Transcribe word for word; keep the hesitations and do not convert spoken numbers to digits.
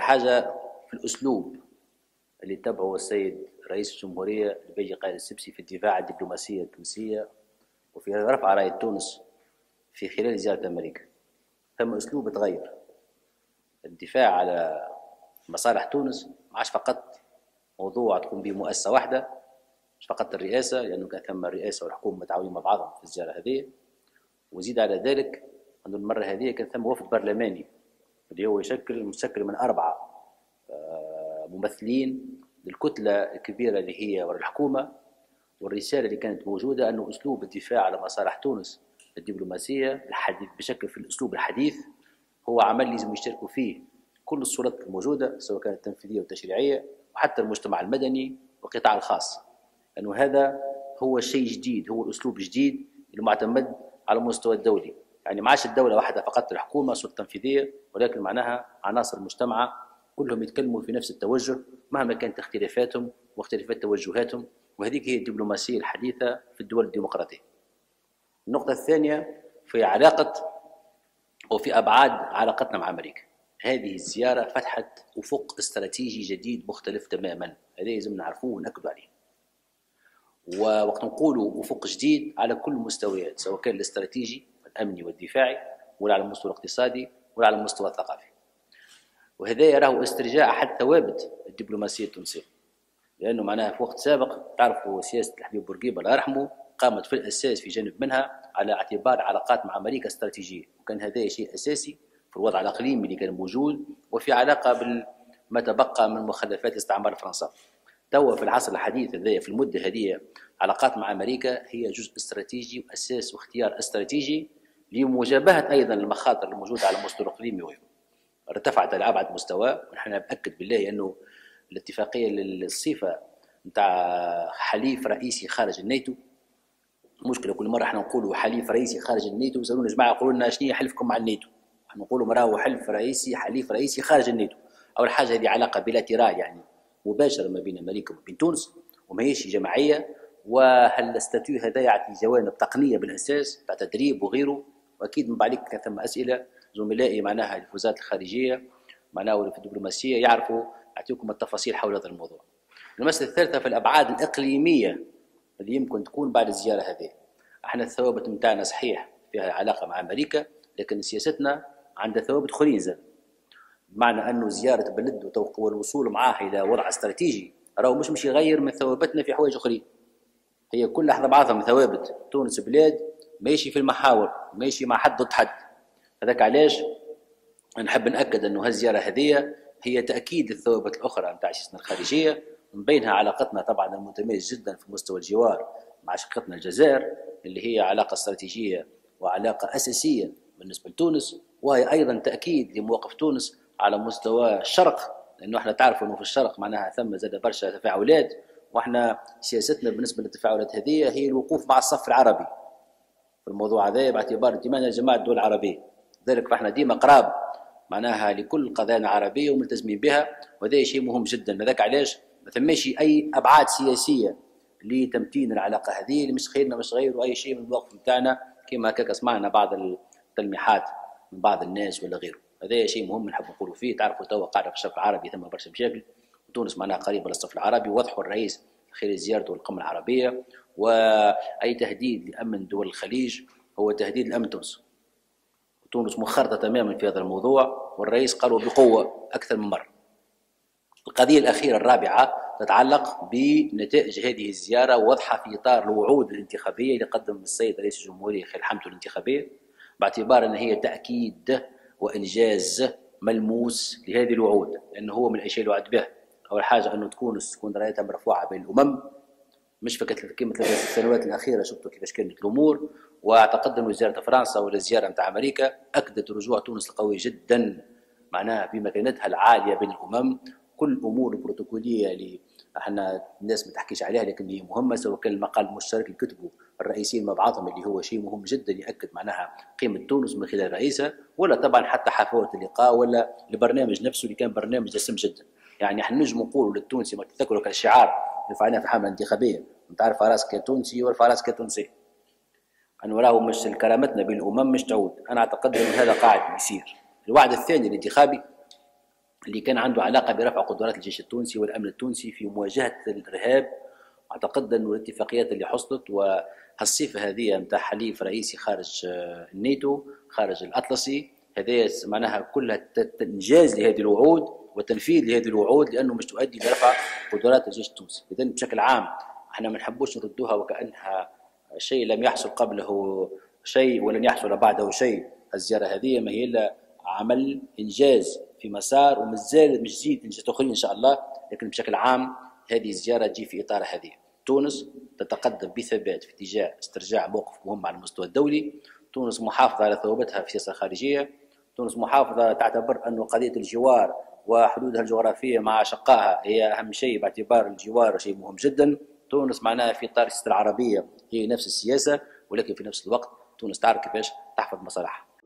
حاجة في الأسلوب اللي تبعه السيد رئيس الجمهورية البيجي قائد السبسي في الدفاع عن الدبلوماسية التونسية وفي رفع راية تونس في خلال زيارة أمريكا. ثم أسلوب تغير. الدفاع على مصالح تونس ما عادش فقط موضوع تقوم به مؤسسة واحدة، مش فقط الرئاسة، لأنه كان ثم الرئاسة والحكومة متعاونين مع بعضهم في الزيارة هذه. وزيد على ذلك أن المرة هذه كان ثم وفد برلماني اللي هو يشكل مشكل من أربعة ممثلين للكتلة الكبيرة اللي هي ورا الحكومة. والرسالة اللي كانت موجودة أنه أسلوب الدفاع على مصالح تونس الدبلوماسية الحديث بشكل في الأسلوب الحديث هو عمل لازم يشتركوا فيه كل السلطات الموجودة، سواء كانت التنفيذية والتشريعية وحتى المجتمع المدني والقطاع الخاص، لأنه هذا هو الشيء جديد، هو الأسلوب الجديد المعتمد على المستوى الدولي. يعني ما عادش الدولة واحدة فقط الحكومة سلطة تنفيذية، ولكن معناها عناصر المجتمع كلهم يتكلموا في نفس التوجه مهما كانت اختلافاتهم واختلافات توجهاتهم، وهذيك هي الدبلوماسية الحديثة في الدول الديمقراطية. النقطة الثانية في علاقة وفي أبعاد علاقتنا مع أمريكا. هذه الزيارة فتحت أفق استراتيجي جديد مختلف تماما، هذا لازم نعرفوه ونأكدوا عليه. ووقت نقولوا أفق جديد على كل المستويات، سواء كان الاستراتيجي الأمني والدفاعي ولا على المستوى الاقتصادي ولا على المستوى الثقافي. وهذا يراه استرجاع أحد ثوابت الدبلوماسية التونسية، لأنه معناها في وقت سابق تعرفوا سياسة الحبيب بورقيبة الله يرحمه قامت في الأساس في جانب منها على اعتبار علاقات مع أمريكا استراتيجية، وكان هذا شيء أساسي في الوضع الإقليمي اللي كان موجود وفي علاقة بما تبقى من مخلفات الاستعمار الفرنسي. توا في العصر الحديث هذا في المدة هذه علاقات مع أمريكا هي جزء استراتيجي وأساس واختيار استراتيجي لمجابهة أيضا المخاطر الموجودة على المستوى الإقليمي وغيره. ارتفعت على أبعد مستوى، ونحن نأكد بالله أنه الاتفاقية للصفة نتاع حليف رئيسي خارج الناتو، مشكلة كل مرة احنا نقولوا حليف رئيسي خارج الناتو يسألونا جماعة يقولوا لنا شنو حلفكم مع الناتو؟ احنا نقولوا مراه حلف رئيسي حليف رئيسي خارج الناتو. أول حاجة هذه علاقة بيلاترال يعني مباشرة ما بين أمريكا وبين تونس وما هيش جماعية، وهالاستاتيو هذا يعطي جوانب تقنية بالأساس تاع تدريب وغيره. وأكيد من بعد كان ثم أسئلة زملائي معناها في الوزارات الخارجية معناها في الدبلوماسية يعرفوا أعطيكم التفاصيل حول هذا الموضوع. المسألة الثالثة في الأبعاد الإقليمية اللي يمكن تكون بعد الزيارة هذه. احنا الثوابت متاعنا صحيح فيها علاقة مع أمريكا، لكن سياستنا عندها ثوابت أخرين زاد، بمعنى أنه زيارة بلد والوصول معاه إلى وضع استراتيجي راهو مش مش يغير من ثوابتنا في حوايج أخرين، هي كل لحظة بعضها من ثوابت. تونس بلاد ماشي في المحاور ماشي مع حد ضد حد، هذاك علاش نحب نأكد أنه هالزيارة هذه هي تأكيد الثوابت الأخرى نتاع سياستنا الخارجية، من بينها علاقتنا طبعا المتميز جدا في مستوى الجوار مع شقيقتنا الجزائر اللي هي علاقة استراتيجية وعلاقة أساسية بالنسبة لتونس، وهي أيضا تأكيد لمواقف تونس على مستوى الشرق، لأنه احنا تعرفوا أنه في الشرق معناها ثم زاد برشا تفاعلات، واحنا سياستنا بالنسبة للتفاعلات هذه هي الوقوف مع الصف العربي في الموضوع هذا باعتبار انتمائنا لجماعة الدول العربية. لذلك فاحنا ديما قراب معناها لكل قضايا عربية وملتزمين بها، وهذا شيء مهم جدا. هذاك علاش ما ثماش أي أبعاد سياسية لتمتين العلاقة هذه اللي مش خيرنا مش غير أي شيء من الوقف بتاعنا كما هكاك سمعنا بعض التلميحات من بعض الناس ولا غيره. هذا شيء مهم نحب نقولوا فيه. تعرفوا توا قاعدة في الشرق العربي ثم برشا مشاكل، وتونس معناها قريبة للصف العربي، وضحوا الرئيس خلال زيارته القمة العربية، وأي تهديد لأمن دول الخليج هو تهديد لأمن تونس. تونس مخرطة تماما في هذا الموضوع، والرئيس قالوا بقوة أكثر من مرة. القضية الأخيرة الرابعة تتعلق بنتائج هذه الزيارة واضحة في إطار الوعود الانتخابية اللي قدم السيد رئيس الجمهورية خلال حملته الانتخابية، باعتبار أن هي تأكيد وإنجاز ملموس لهذه الوعود، لأنه هو من الأشياء اللي وعد بها. أول حاجة أنه تكون تكون رايتها مرفوعة بين الأمم، مش فقط كما في السنوات الأخيرة شفتوا كيفاش كانت الأمور. واعتقد أن زيارة فرنسا ولا الزيارة نتاع أمريكا أكدت رجوع تونس القوي جدا معناها بمكانتها العالية بين الأمم. كل الأمور البروتوكولية اللي احنا الناس ما تحكيش عليها لكن هي مهمة، سواء كان المقال المشترك اللي كتبوا الرئيسين مع بعضهم اللي هو شيء مهم جدا يأكد معناها قيمة تونس من خلال رئيسها، ولا طبعا حتى حفاوة اللقاء ولا البرنامج نفسه اللي كان برنامج دسم جدا. يعني احنا نجم نقولوا للتونسي ما تذكروا كالشعار اللي فعلناه في الحملة الانتخابية انت عارف راسك يا تونسي وارفع راسك يا تونسي، أنه راهو مش كرامتنا بين الأمم مش تعود. أنا أعتقد أن هذا قاعد يصير. الوعد الثاني الانتخابي اللي كان عنده علاقه برفع قدرات الجيش التونسي والامن التونسي في مواجهه الارهاب. اعتقد انه الاتفاقيات اللي حصلت وهالصفه هذه نتاع حليف رئيسي خارج الناتو خارج الاطلسي، هذه معناها كلها انجاز لهذه الوعود وتنفيذ لهذه الوعود، لانه مش تؤدي لرفع قدرات الجيش التونسي. اذا بشكل عام احنا ما نحبوش نردوها وكانها شيء لم يحصل قبله شيء ولن يحصل بعده شيء. الزياره هذه ما هي الا عمل انجاز في مسار، ومازال مش زيد انجازات اخرين ان شاء الله، لكن بشكل عام هذه الزياره تجي في اطار هذه. تونس تتقدم بثبات في اتجاه استرجاع موقف مهم على المستوى الدولي. تونس محافظه على ثوابتها في السياسه الخارجيه. تونس محافظه تعتبر انه قضيه الجوار وحدودها الجغرافيه مع اشقائها هي اهم شيء، باعتبار الجوار شيء مهم جدا. تونس معناها في اطار السياسه العربيه هي نفس السياسه، ولكن في نفس الوقت تونس تعرف كيفاش تحفظ مصالحها.